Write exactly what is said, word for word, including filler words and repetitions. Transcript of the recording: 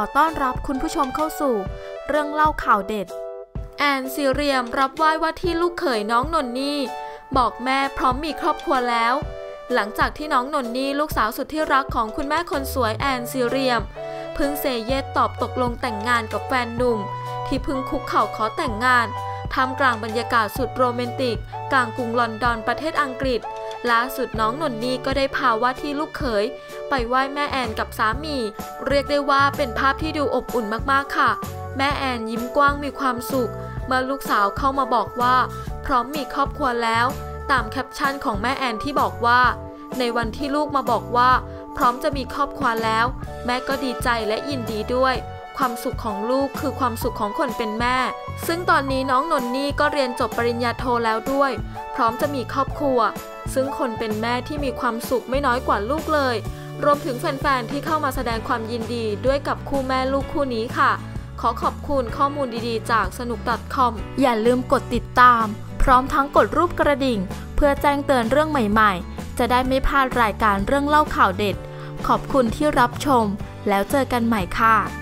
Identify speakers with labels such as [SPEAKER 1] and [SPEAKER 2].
[SPEAKER 1] อต้อนรับคุณผู้ชมเข้าสู่เรื่องเล่าข่าวเด็ดแอนซีเรียมรับไหว้ว่าที่ลูกเขยน้องนนนี่บอกแม่พร้อมมีครอบครัวแล้วหลังจากที่น้องนนนี่ลูกสาวสุดที่รักของคุณแม่คนสวยแอนซีเรียมเพิ่งเซเยสตอบตกลงแต่งงานกับแฟนหนุ่มที่เพิ่งคุกเข่าขอแต่งงานท่ามกลางบรรยากาศสุดโรแมนติกกลางกรุงลอนดอนประเทศอังกฤษล่าสุดน้องนนนี่ก็ได้พาว่าที่ลูกเขยไปไหว้แม่แอนกับสามีเรียกได้ว่าเป็นภาพที่ดูอบอุ่นมากๆค่ะแม่แอนยิ้มกว้างมีความสุขเมื่อลูกสาวเข้ามาบอกว่าพร้อมมีครอบครัวแล้วตามแคปชั่นของแม่แอนที่บอกว่าในวันที่ลูกมาบอกว่าพร้อมจะมีครอบครัวแล้วแม่ก็ดีใจและยินดีด้วยความสุขของลูกคือความสุขของคนเป็นแม่ซึ่งตอนนี้น้องนนนี่ก็เรียนจบปริญญาโทแล้วด้วยพร้อมจะมีครอบครัวซึ่งคนเป็นแม่ที่มีความสุขไม่น้อยกว่าลูกเลยรวมถึงแฟนๆที่เข้ามาแสดงความยินดีด้วยกับคู่แม่ลูกคู่นี้ค่ะขอขอบคุณข้อมูลดีๆจากสนุก .com อย่าลืมกดติดตามพร้อมทั้งกดรูปกระดิ่งเพื่อแจ้งเตือนเรื่องใหม่ๆจะได้ไม่พลาดรายการเรื่องเล่าข่าวเด็ดขอบคุณที่รับชมแล้วเจอกันใหม่ค่ะ